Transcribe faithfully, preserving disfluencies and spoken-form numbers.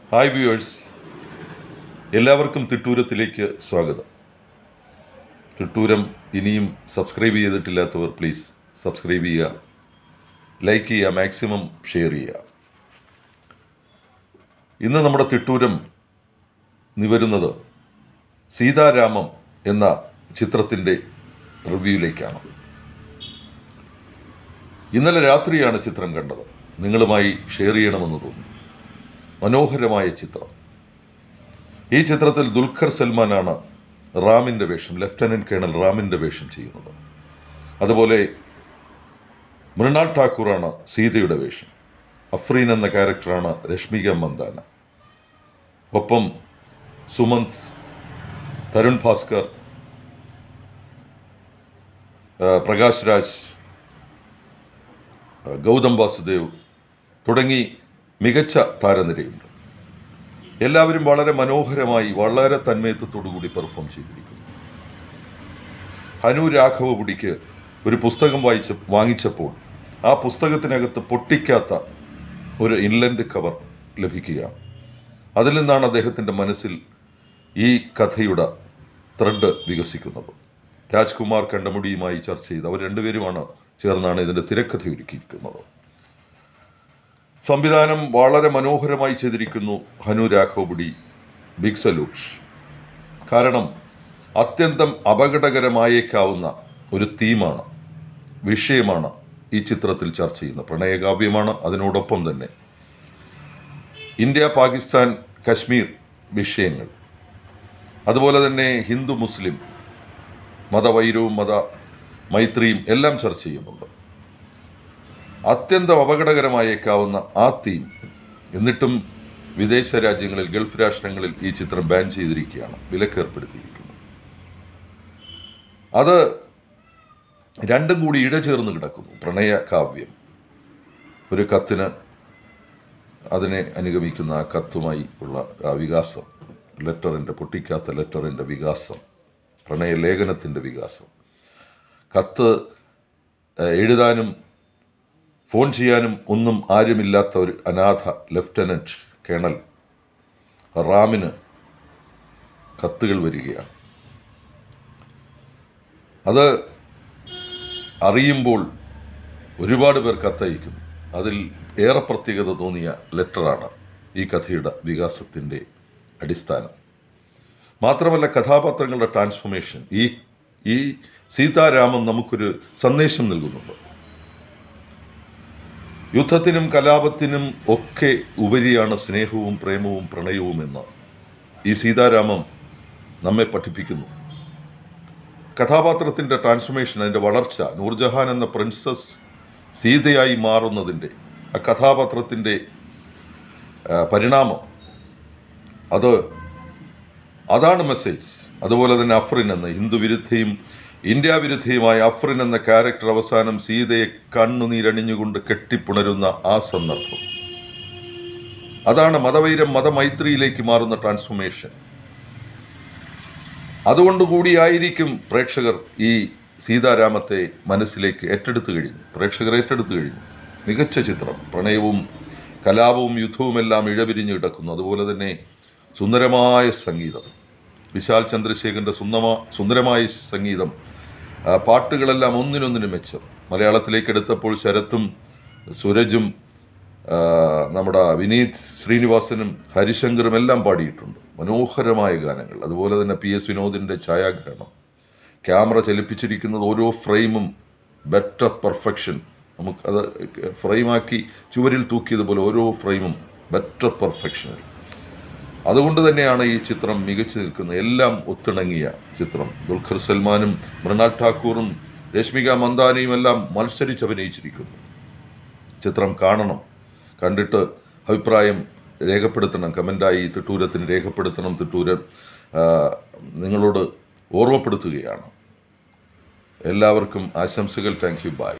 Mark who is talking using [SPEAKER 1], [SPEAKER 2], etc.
[SPEAKER 1] Hi viewers, എല്ലാവർക്കും തിട്ടൂരത്തിലേക്ക് സ്വാഗതം. തിട്ടൂരം ഇനിയും സബ്സ്ക്രൈബ് ചെയ്തിട്ടില്ലാത്തവർ പ്ലീസ് സബ്സ്ക്രൈബ് ചെയ്യുക, ലൈക്ക് ചെയ്യുക, മാക്സിമം ഷെയർ ചെയ്യുക. ഇന്ന് നമ്മുടെ തിട്ടൂരം നിവരുന്നത് സീതാ രാമം എന്ന ചിത്രത്തിൻ്റെ റിവ്യൂയിലേക്കാണ്. ഇന്നലെ രാത്രിയാണ് ചിത്രം കണ്ടത്. നിങ്ങളുമായി ഷെയർ ചെയ്യണമെന്ന് തോന്നി. മനോഹരമായ ചിത്രം. ഈ ചിത്രത്തിൽ ദുൽഖർ സൽമാനാണ് റാമിൻ്റെ വേഷം, ലഫ്റ്റനൻറ്റ് കേണൽ റാമിൻ്റെ വേഷം ചെയ്യുന്നത്. അതുപോലെ മൃണാൽ ഠാക്കൂറാണ് സീതയുടെ വേഷം. അഫ്രീൻ എന്ന ക്യാരക്ടറാണ് രശ്മിക മന്ദാന. ഒപ്പം സുമന്ത്, തരുൺ ഭാസ്കർ, പ്രകാശ് രാജ്, ഗൗതം വാസുദേവ് തുടങ്ങി മികച്ച താരനിരയുണ്ട്. എല്ലാവരും വളരെ മനോഹരമായി, വളരെ തന്മയത്വത്തോടു കൂടി പെർഫോം ചെയ്തിരിക്കുന്നു. ഹനുരാഘവപുടിക്ക് ഒരു പുസ്തകം വായിച്ച് വാങ്ങിച്ചപ്പോൾ ആ പുസ്തകത്തിനകത്ത് പൊട്ടിക്കാത്ത ഒരു ഇൻലൻഡ് കവർ ലഭിക്കുകയാണ്. അതിൽ നിന്നാണ് അദ്ദേഹത്തിൻ്റെ മനസ്സിൽ ഈ കഥയുടെ ത്രെഡ് വികസിക്കുന്നത്. രാജ്കുമാർ കണ്ടമുടിയുമായി ചർച്ച ചെയ്ത് അവർ രണ്ടുപേരുമാണ് ചേർന്നാണ് ഇതിൻ്റെ തിരക്കഥ ഒരുക്കിയിരിക്കുന്നത്. സംവിധാനം വളരെ മനോഹരമായി ചെയ്തിരിക്കുന്നു. Hanu Raghavapudi, big salute. കാരണം അത്യന്തം അപകടകരമായേക്കാവുന്ന ഒരു തീമാണ്, വിഷയമാണ് ഈ ചിത്രത്തിൽ ചർച്ച ചെയ്യുന്നത്. പ്രണയകാവ്യമാണ്. അതിനോടൊപ്പം തന്നെ ഇന്ത്യ, പാകിസ്ഥാൻ, കശ്മീർ വിഷയങ്ങൾ, അതുപോലെ തന്നെ ഹിന്ദു മുസ്ലിം മതവൈരവും മത മൈത്രിയും എല്ലാം ചർച്ച ചെയ്യുന്നുണ്ട്. അത്യന്തം അപകടകരമായേക്കാവുന്ന ആ തീം. എന്നിട്ടും വിദേശ രാജ്യങ്ങളിൽ, ഗൾഫ് രാഷ്ട്രങ്ങളിൽ ഈ ചിത്രം ബാൻ ചെയ്തിരിക്കുകയാണ്, വിലക്കേർപ്പെടുത്തിയിരിക്കുന്നു. അത് രണ്ടും കൂടി ഇഴചേർന്ന് കിടക്കുന്നു. പ്രണയ കാവ്യം, ഒരു കത്തിന്, അതിനെ അനുഗമിക്കുന്ന ആ കത്തുമായി ഉള്ള ആ വികാസം, ലെറ്ററിൻ്റെ, പൊട്ടിക്കാത്ത ലെറ്ററിൻ്റെ വികാസം, പ്രണയ ലേഖനത്തിൻ്റെ വികാസം, കത്ത് എഴുതാനും ഫോൺ ചെയ്യാനും ഒന്നും ആരുമില്ലാത്ത ഒരു അനാഥ ലഫ്റ്റനൻറ്റ് കേണൽ റാമിന് കത്തുകൾ വരികയാണ്. അത് അറിയുമ്പോൾ ഒരുപാട് പേർ കത്തയക്കുന്നു. അതിൽ ഏറെ പ്രത്യേകത തോന്നിയ ലെറ്ററാണ് ഈ കഥയുടെ വികാസത്തിൻ്റെ അടിസ്ഥാനം. മാത്രമല്ല കഥാപാത്രങ്ങളുടെ ട്രാൻസ്ഫോർമേഷൻ. ഈ ഈ സീതാരാമം നമുക്കൊരു സന്ദേശം നൽകുന്നുണ്ട്. യുദ്ധത്തിനും കലാപത്തിനും ഒക്കെ ഉപരിയാണ് സ്നേഹവും പ്രേമവും പ്രണയവും എന്ന് ഈ സീതാരാമം നമ്മെ പഠിപ്പിക്കുന്നു. കഥാപാത്രത്തിൻ്റെ ട്രാൻസ്ഫോർമേഷൻ, അതിൻ്റെ വളർച്ച, നൂർജഹാൻ എന്ന പ്രിൻസസ് സീതയായി മാറുന്നതിൻ്റെ ആ കഥാപാത്രത്തിൻ്റെ പരിണാമം, അത് അതാണ് മെസ്സേജ്. അതുപോലെ തന്നെ അഫ്രിൻ എന്ന ഹിന്ദു വിരുദ്ധയും ഇന്ത്യ വിരുദ്ധയുമായ അഫ്രിൻ എന്ന ക്യാരക്ടർ അവസാനം സീതയെ കണ്ണുനീരണിഞ്ഞുകൊണ്ട് കെട്ടിപ്പുണരുന്ന ആ സന്ദർഭം, അതാണ് മതവൈരം മതമൈത്രിയിലേക്ക് മാറുന്ന ട്രാൻസ്ഫോർമേഷൻ. അതുകൊണ്ടുകൂടിയായിരിക്കും പ്രേക്ഷകർ ഈ സീതാരാമത്തെ മനസ്സിലേക്ക് ഏറ്റെടുത്തു കഴിഞ്ഞു. പ്രേക്ഷകർ ഏറ്റെടുത്തു കഴിഞ്ഞു. മികച്ച ചിത്രം. പ്രണയവും കലാപവും യുദ്ധവുമെല്ലാം ഇഴപിരിഞ്ഞ് കിടക്കുന്നു. അതുപോലെ തന്നെ സുന്ദരമായ സംഗീതം, വിശാൽ ചന്ദ്രശേഖരൻ്റെ സുന്ദരമാ സുന്ദരമായ സംഗീതം, പാട്ടുകളെല്ലാം ഒന്നിനൊന്നിനും മെച്ചം. മലയാളത്തിലേക്ക് എടുത്തപ്പോൾ ശരത്തും സുരജും നമ്മുടെ വിനീത് ശ്രീനിവാസനും ഹരിശങ്കറും എല്ലാം പാടിയിട്ടുണ്ട്. മനോഹരമായ ഗാനങ്ങൾ. അതുപോലെ തന്നെ പി എസ് വിനോദിൻ്റെ ഛായാഗ്രഹണം, ക്യാമറ ചലിപ്പിച്ചിരിക്കുന്നത് ഓരോ ഫ്രെയിമും ബെറ്റർ പെർഫെക്ഷൻ. നമുക്കത് ഫ്രെയിമാക്കി ചുവരിൽ തൂക്കിയതുപോലെ ഓരോ ഫ്രെയിമും ബെറ്റർ പെർഫെക്ഷനിൽ. അതുകൊണ്ട് തന്നെയാണ് ഈ ചിത്രം മികച്ചു നിൽക്കുന്നത്. എല്ലാം ഒത്തിണങ്ങിയ ചിത്രം. ദുൽഖർ സൽമാനും മൃണാൽ ഠാക്കൂറും രശ്മിക മന്ദാനയും എല്ലാം മത്സരിച്ച് അഭിനയിച്ചിരിക്കുന്നു. ചിത്രം കാണണം, കണ്ടിട്ട് അഭിപ്രായം രേഖപ്പെടുത്തണം. കമൻ്റായി തിട്ടൂരത്തിന് രേഖപ്പെടുത്തണം. തിട്ടൂരം നിങ്ങളോട് ഓർമ്മപ്പെടുത്തുകയാണ്. എല്ലാവർക്കും ആശംസകൾ. Thank you. ബൈ.